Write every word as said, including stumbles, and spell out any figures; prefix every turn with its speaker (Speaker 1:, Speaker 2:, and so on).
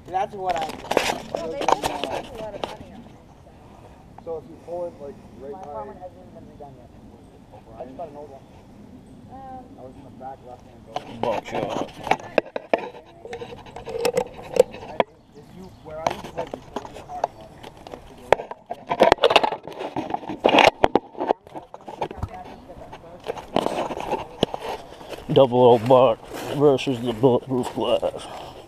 Speaker 1: That's what I think.
Speaker 2: Well, they don't spend a lot of money on it.
Speaker 3: So if you pull it like right
Speaker 1: My
Speaker 3: by
Speaker 1: apartment hasn't even been redone yet. I just got an old one.
Speaker 2: Um,
Speaker 3: I was in the back left hand building.
Speaker 4: Buckshot.
Speaker 3: If you where I used to live before the car
Speaker 4: Double old buck versus the bulletproof glass.